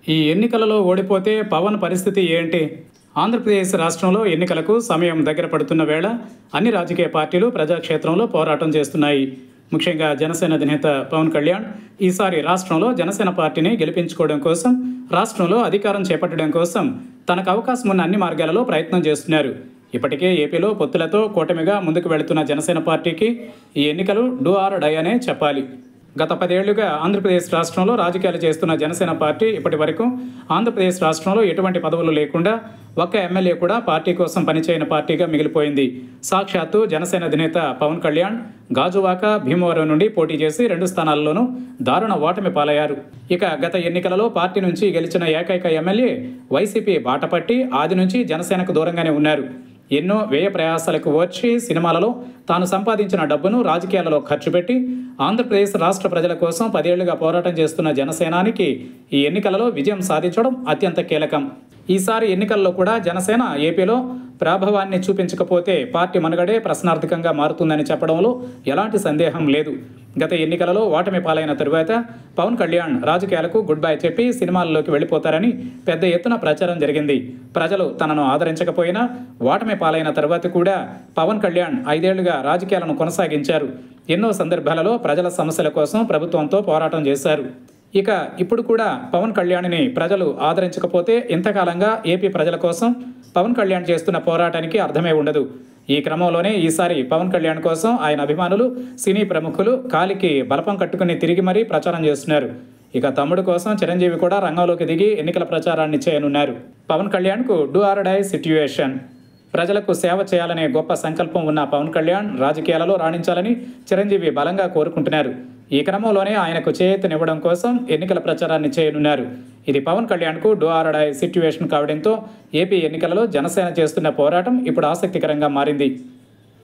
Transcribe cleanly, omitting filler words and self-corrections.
ఈ ఎన్నికలలో ఓడిపోతే పవన్ పరిస్థితి ఏంటి? ఆంధ్రప్రదేశ్ రాష్ట్రంలో ఎన్నికలకు సమయం దగ్గర పడుతున్న వేళ అన్ని రాజకీయ పార్టీలు ప్రజాక్షేత్రంలో పోరాటం చేస్తున్నాయి. ముఖ్యంగా జనసేన అధినేత పవన్ కళ్యాణ్ ఈసారి రాష్ట్రంలో జనసేన పార్టీని గెలిపించుకోవడం కోసం, రాష్ట్రంలో అధికారం చేపట్టడం కోసం తనకు అవకాశం ఉన్న అన్ని మార్గాలలో ప్రయత్నం చేస్తున్నారు. ఇప్పటికే ఏపీలో పొత్తులతో కూటమిగా ముందుకు వెళుతున్న జనసేన పార్టీకి ఈ ఎన్నికలు డూ ఆర్ డై అనే చెప్పాలి. గత 10 ఏళ్లుగా ఆంధ్రప్రదేశ్ రాష్ట్రంలో రాజకీయాలు చేస్తున్న జనసేన పార్టీ ఇప్పటి వరకు ఆంధ్రప్రదేశ్ రాష్ట్రంలో ఎటువంటి పదవులు లేకుండా ఒక్క ఎమ్మెల్యే కూడా పార్టీ కోసం పనిచేయని పార్టీగా మిగిలిపోయింది. సాక్షాత్తు జనసేన అధినేత పవన్ కళ్యాణ్ గాజువాక, భీమవరం నుండి పోటీ చేసి 2 స్థానాల్లోనూ దారుణ ఓటమి పాలయ్యారు. ఇక గత ఎన్నికలలో పార్టీ నుంచి గెలిచిన ఏకైక ఎమ్మెల్యే వైసీపీ బాటపట్టి ఆది నుంచి జనసేనకు దూరంగానే ఉన్నారు. ఎన్నో వ్యయ ప్రయాసాలకు వచ్చి సినిమాలలో తాను సంపాదించిన డబ్బును రాజకీయాలలో ఖర్చు పెట్టి ఆంధ్రప్రదేశ్ రాష్ట్ర ప్రజల కోసం 10 ఏళ్లుగా పోరాటం చేస్తున్న జనసేనానికి ఈ ఎన్నికలలో విజయం సాధించడం అత్యంత కీలకం. ఈసారి ఎన్నికల్లో కూడా జనసేన ఏపీలో ప్రాభవాన్ని చూపించకపోతే పార్టీ మనుగడే ప్రశ్నార్థకంగా మారుతుందని చెప్పడంలో ఎలాంటి సందేహం లేదు. గత ఎన్నికలలో ఓటమి పాలైన తరువాత పవన్ కళ్యాణ్ రాజకీయాలకు గుడ్ బై చెప్పి సినిమాల్లోకి వెళ్ళిపోతారని పెద్ద ఎత్తున ప్రచారం జరిగింది. ప్రజలు తనను ఆదరించకపోయినా ఓటమి పాలైన తర్వాత కూడా పవన్ కళ్యాణ్ 5 ఏళ్లుగా రాజకీయాలను కొనసాగించారు. ఎన్నో సందర్భాలలో ప్రజల సమస్యల కోసం ప్రభుత్వంతో పోరాటం చేశారు. ఇక ఇప్పుడు కూడా పవన్ కళ్యాణ్ని ప్రజలు ఆదరించకపోతే ఇంతకాలంగా ఏపీ ప్రజల కోసం పవన్ కళ్యాణ్ చేస్తున్న పోరాటానికి అర్థమే ఉండదు. ఈ క్రమంలోనే ఈసారి పవన్ కళ్యాణ్ కోసం ఆయన అభిమానులు, సినీ ప్రముఖులు కాలికి బలపం కట్టుకుని తిరిగి మరీ ప్రచారం చేస్తున్నారు. ఇక తమ్ముడు కోసం చిరంజీవి కూడా రంగంలోకి దిగి ఎన్నికల ప్రచారాన్ని చేయనున్నారు. పవన్ కళ్యాణ్కు డూ ఆర్ డై సిట్యుయేషన్. ప్రజలకు సేవ చేయాలనే గొప్ప సంకల్పం ఉన్న పవన్ కళ్యాణ్ రాజకీయాలలో రాణించాలని చిరంజీవి బలంగా కోరుకుంటున్నారు. ఈ క్రమంలోనే ఆయనకు చేయూతనివ్వడం కోసం ఎన్నికల ప్రచారాన్ని చేయనున్నారు. ఇది పవన్ కళ్యాణ్కు డూ ఆర్ డై సిట్యుయేషన్ కావడంతో ఏపీ ఎన్నికలలో జనసేన చేస్తున్న పోరాటం ఇప్పుడు ఆసక్తికరంగా మారింది.